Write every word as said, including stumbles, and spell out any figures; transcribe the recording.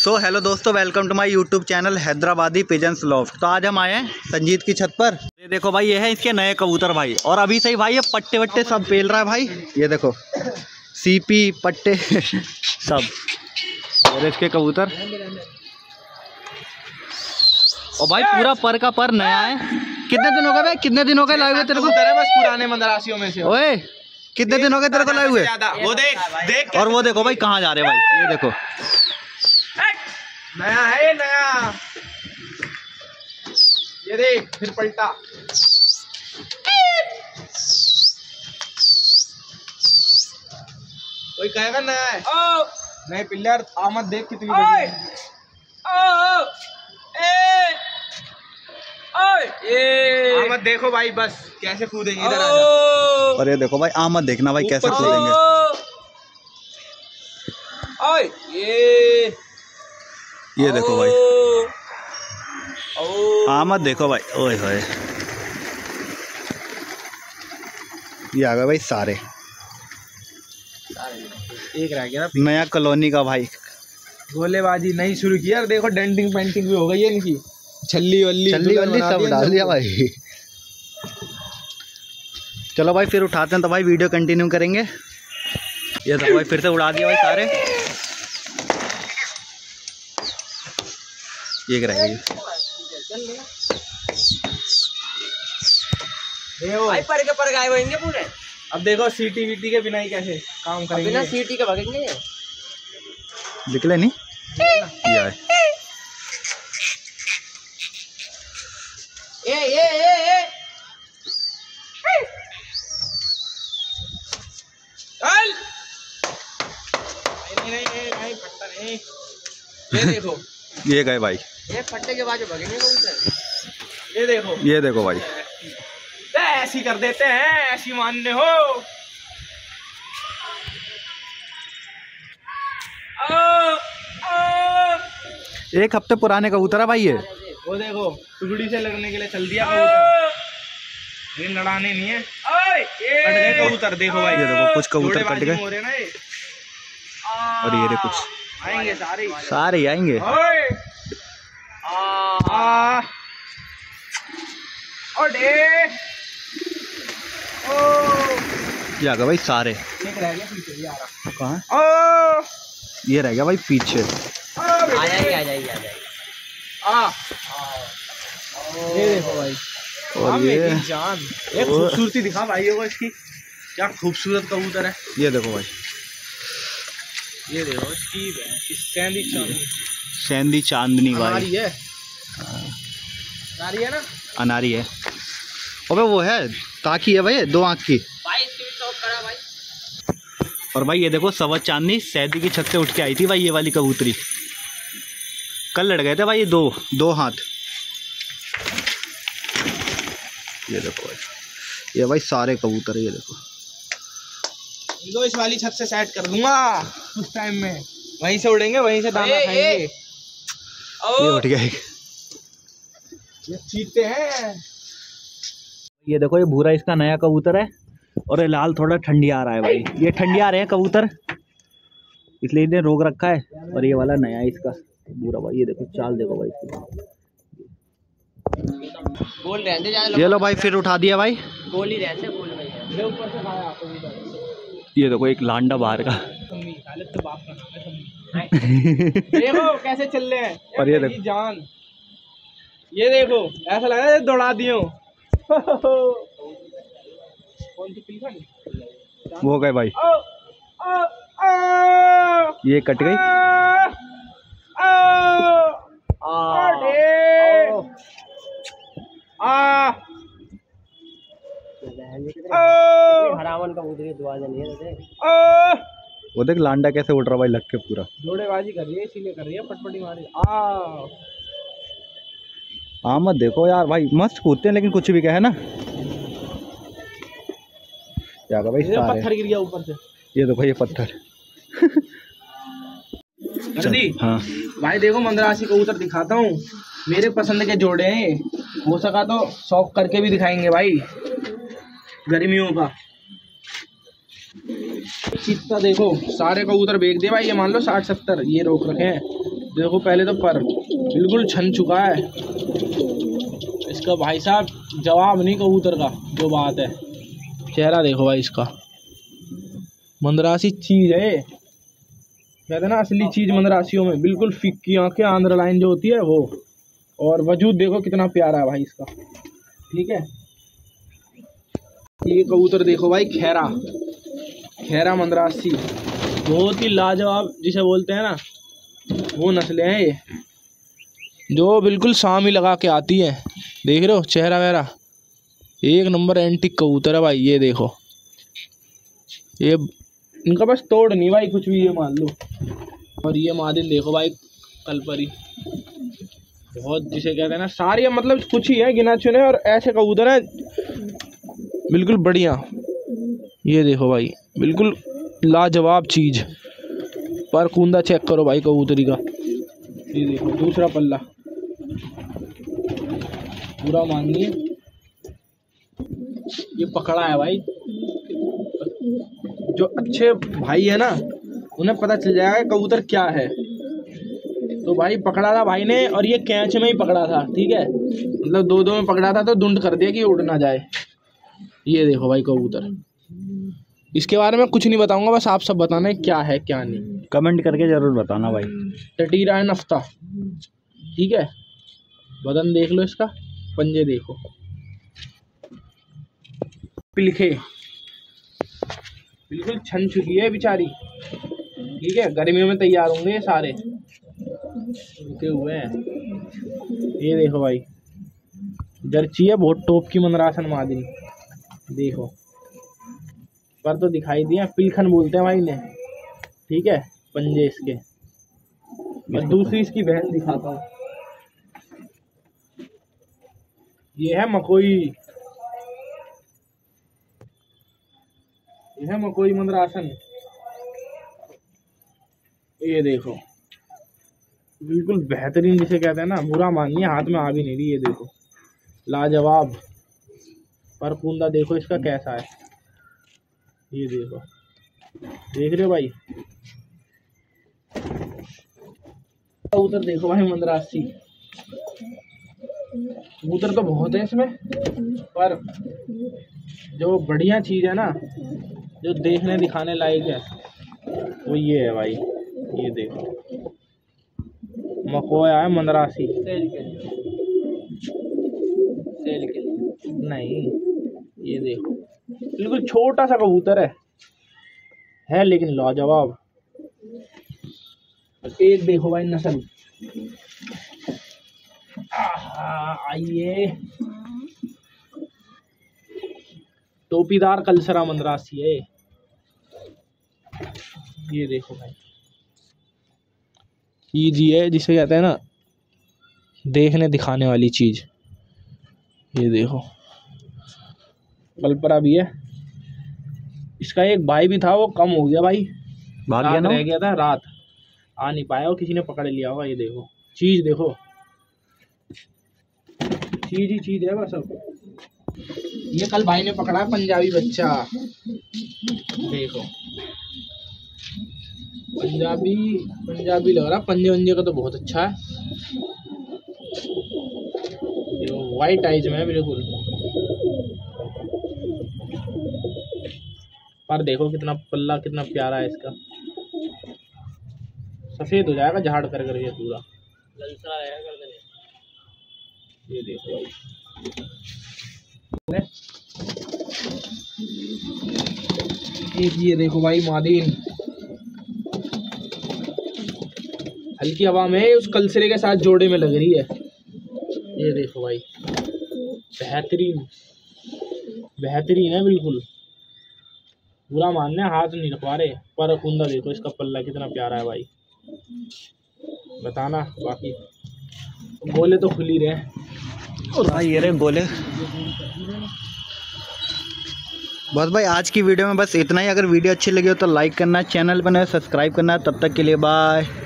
सो hello दोस्तों, welcome to my YouTube channel Hyderabadi pigeons loft. तो आज हम आए हैं संजीत की छत पर। ये देखो भाई, ये है इसके नए कबूतर भाई। और अभी से ही भाई ये पट्टे वट्टे सब पेल रहा है भाई। ये देखो सीपी पट्टे सब और इसके कबूतर। और भाई पूरा पर का पर नया है। कितने दिन हो गए भाई, कितने दिन हो गए लाए हुए तेरे को? बस पुराने मदरासियों में से। ओए कितने दिन हो गए तेरे को लाए हुए? वो देख देख। और वो देखो भाई कहाँ जा रहे हैं भाई। ये देखो नया है, नया। ये देख फिर पलटा। कोई कहेगा नया है। ओ नए पिल्लर आमद देख कितनी बड़ी है। ओ ए ओए आमद देखो भाई, बस कैसे कूदेंगे इधर। और ये देखो भाई आमद देखना भाई कैसे कूदेंगे। ओए ये ये देखो भाई आमद देखो भाई। ओए होए ये आ गए भाई सारे। एक रह गया ना, नया कॉलोनी का भाई। गोलेबाजी नहीं शुरू किया। देखो डेंटिंग पेंटिंग भी हो गई है इनकी। छल्ली वल्ली छल्ली वल्ली सब डाल दिया भाई। चलो भाई फिर उठाते हैं तो भाई वीडियो कंटिन्यू करेंगे। ये तो भाई फिर से उड़ा दिया भाई सारे। ये रह गई भाई, पर के पर गायब होंगे पूरे। अब देखो सीटी वीटी के बिना ही कैसे काम करेंगे। बिना सीटी के भागेंगे। निकले नहीं ये है। ए ए ए ए चल। नहीं नहीं नहीं नहीं पट्टा नहीं। ये देखो ये गए भाई। ये फट्टे के बाद भागेंगे कबूतर। ये देखो ये देखो भाई ऐसी कर देते हैं, ऐसी मानने हो। ओ, ओ, एक हफ्ते पुराने कबूतर है भाई ये। वो देखो टुकड़ी से लगने के लिए चल दिया कबूतर। ये लड़ाने नहीं है। ओए कट गए कबूतर। देखो भाई, ये देखो कुछ कबूतर कट गए। हो रहे ना ये। और ये कुछ आएंगे सारे सारे ही आएंगे। ओए आ ओडे ओ ये आ गया भाई सारे। एक रह गया पीछे। ये आ रहा कहाँ? ओ ये रह गया भाई पीछे। आ जाइए आ जाइए आ जाइए। आ ये देखो भाई। और ये जान एक खूबसूरती दिखा भाई होगा इसकी। क्या खूबसूरत कबूतर है। ये देखो भाई। ये देखो इसकी सैंदी चांदनी। सैंदी चांदनी भाई। अनारी है। अनारी है ना। अनारी है। अबे वो है ताकि है भाई दो आँख की। भाई इसकी भी शौक करा भाई। और भाई ये देखो सवा चांदनी सैदी की छत से उठ के आई थी भाई ये वाली कबूतरी। कल लड़ गए थे भाई ये दो दो हाथ। ये देखो भाई, ये भाई सारे कबूतर। ये देखो इनको इस वाली छत से सेट कर दूंगा उस टाइम में। वहीं से उड़ेंगे, वहीं से दाना खाएंगे। ये उठ गए। ये चीते हैं। ये देखो ये भूरा इसका नया कबूतर है। और ये लाल थोड़ा ठंडी आ रहा है भाई। ये ठंडी आ रहे हैं कबूतर इसलिए इन्हें रोक रखा है। और ये वाला नया है इसका भूरा भाई। ये देखो चाल देखो भाई इसकी। बोल रहे हैं ये लो भाई फिर उठा दिया भाई। गोल ही रहते बोल रहे हैं। ऊपर से खाया आपको। ये देखो एक लांडा बाहर का। तो बाप का नाम है। देखो कैसे चल रहे हैं। और ये देखो जान। ये देखो ऐसा लग रहा है दौड़ा दियो। कौन सी पिलखन? वो गए भाई। ओ, ओ, ओ, ये कट गई। आ, आ, आ, हरावन का उधर दुआ नहीं है। वो देख लांडा कैसे उड़ रहा भाई लग के पूरा। जोड़ेबाजी कर रही है इसीलिए कर रही है। पटपटी मारी। आ हाँ मत देखो यार भाई मस्त कूदते हैं लेकिन कुछ भी कहे ना। क्या भाई सारे पत्थर गिर गया ऊपर से। ये देखो ये पत्थर। हाँ भाई देखो मंदरासी कबूतर दिखाता हूँ। मेरे पसंद के जोड़े हैं। हो सका तो शौक करके भी दिखाएंगे भाई गर्मियों का। चीता देखो सारे कबूतर बेच दिए भाई। ये मान लो साठ सत्तर ये रोक रखे हैं। देखो पहले तो पर बिल्कुल छन चुका है इसका भाई साहब, जवाब नहीं कबूतर का, जो बात है। चेहरा देखो भाई इसका, मंदरासी चीज़ है, कहते हैं ना असली चीज़ मंदरासियों में, बिल्कुल फिक्की आंखें, आंध्र लाइन जो होती है वो, और वजूद देखो कितना प्यारा है भाई इसका। ठीक है, ये कबूतर देखो भाई, खैरा खैरा मंदरासी, बहुत ही लाजवाब जिसे बोलते हैं ना, वो नस्लें हैं ये, जो बिल्कुल सामी लगा के आती है। देख रहे हो चेहरा वेहरा, एक नंबर एंटिक कबूतर है भाई। ये देखो, ये इनका बस तोड़ नहीं भाई कुछ भी, ये मान लो। और ये मादिन देखो भाई, कलपरी, बहुत जिसे कहते हैं ना, सारी मतलब कुछ ही है गिना चुने, और ऐसे कबूतर है बिल्कुल बढ़िया। ये देखो भाई, बिल्कुल लाजवाब चीज़। पर कूंदा चेक करो भाई कबूतरी का, ये देखो दूसरा पल्ला पूरा मानिए, ये पकड़ा है भाई। जो अच्छे भाई है ना, उन्हें पता चल जाएगा कबूतर क्या है। तो भाई पकड़ा था भाई ने, और ये कैच में ही पकड़ा था, ठीक है, मतलब दो दो में पकड़ा था, तो दुंड कर दिया कि उड़ ना जाए। ये देखो भाई कबूतर, इसके बारे में कुछ नहीं बताऊंगा, बस आप सब बताना है क्या है क्या नहीं, कमेंट करके जरूर बताना भाई। टटीरा है नफ्ता, ठीक है, बदन देख लो इसका, पंजे देखो, पिलखे बिल्कुल छन चुकी है बेचारी, ठीक है, गर्मियों में तैयार होंगे ये सारे, रुके हुए हैं। ये देखो भाई, जर्ची है, बहुत टॉप की मंदरासन मादिनी, देखो पर तो दिखाई दिया, पिलखन बोलते हैं भाई ने, ठीक है, पंजे इसके। और दूसरी इसकी बहन दिखाता हूँ, ये है मकोई, ये है मकोई मंदरासन। ये देखो बिल्कुल बेहतरीन जिसे कहते हैं ना, बुरा मानिए, हाथ में आ भी नहीं रही। ये देखो लाजवाब, पर कूंदा देखो इसका कैसा है, ये देखो, देख रहे हो भाई कबूतर देखो भाई मंदरासी। कबूतर तो बहुत है इसमें, पर जो बढ़िया चीज़ है ना, जो देखने दिखाने लायक है, वो ये है भाई। ये देखो मकोया है मंदरासी, सेल के लिए, सेल के लिए नहीं। ये देखो बिल्कुल छोटा सा कबूतर है है लेकिन लाजवाब। एक देखो भाई नस्ल, आइए, टोपीदार कलसरा मंदरासी है। ये देखो भाई, चीज ये है जिसे कहते हैं ना देखने दिखाने वाली चीज। ये देखो कलपरा भी है, इसका एक भाई भी था, वो कम हो गया भाई, भाग गया ना, रह गया था, रात आ नहीं पाया, और किसी ने पकड़ लिया होगा। ये देखो चीज, देखो चीज ही चीज है बस। अब ये कल भाई ने पकड़ा पंजाबी बच्चा, देखो पंजाबी पंजाबी लग रहा, पंजे वंजे का तो बहुत अच्छा है। देखो वाइट आइज में है बिल्कुल, पर देखो कितना पल्ला, कितना प्यारा है इसका, सफेद हो जाएगा झाड़ कर करके पूरा, ललचा रहेगा कर। ये देखो भाई, ये देखो भाई मादीन, हल्की हवा में उस कलसरे के साथ जोड़े में लग रही है। ये देखो भाई, बेहतरीन बेहतरीन है बिल्कुल, पूरा मानने, हाथ नहीं रखवा रहे। पर कुंदा देखो इसका पल्ला कितना प्यारा है भाई, बताना। बाकी गोले तो खुली रहे, और भाई ये रहे गोले। बस भाई आज की वीडियो में बस इतना ही। अगर वीडियो अच्छी लगी हो तो लाइक करना, चैनल पर नए सब्सक्राइब करना। तब तक के लिए बाय।